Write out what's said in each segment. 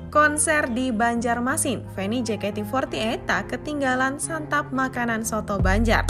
Konser di Banjarmasin, Feni JKT48 tak ketinggalan santap makanan soto Banjar.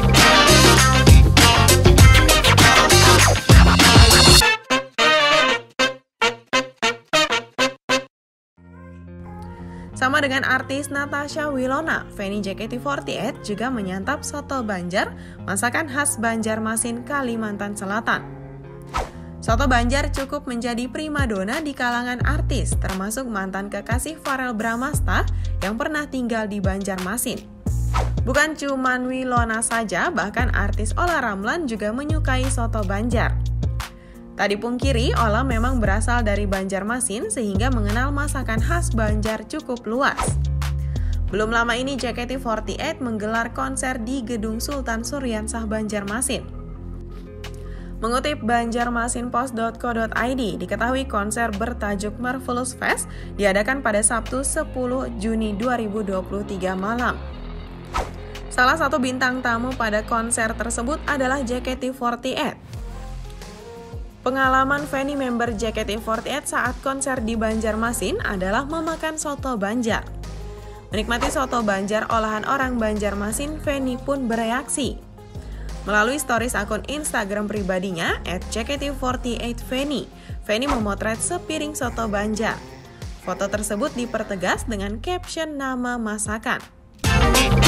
Sama dengan artis Natasha Wilona, Feni JKT48 juga menyantap soto Banjar, masakan khas Banjarmasin, Kalimantan Selatan. Soto Banjar cukup menjadi primadona di kalangan artis, termasuk mantan kekasih Farel Bramasta yang pernah tinggal di Banjarmasin. Bukan cuma Wilona saja, bahkan artis Olla Ramlan juga menyukai soto Banjar. Tak dipungkiri, Olla memang berasal dari Banjarmasin sehingga mengenal masakan khas Banjar cukup luas. Belum lama ini JKT48 menggelar konser di Gedung Sultan Suryansah Banjarmasin. Mengutip banjarmasinpost.co.id, diketahui konser bertajuk Marvelous Fest diadakan pada Sabtu 10 Juni 2023 malam. Salah satu bintang tamu pada konser tersebut adalah JKT48. Pengalaman Feni member JKT48 saat konser di Banjarmasin adalah memakan soto Banjar. Menikmati soto Banjar olahan orang Banjarmasin, Feni pun bereaksi. Melalui stories akun Instagram pribadinya @JKT48Feni, Feni memotret sepiring soto Banjar. Foto tersebut dipertegas dengan caption nama masakan.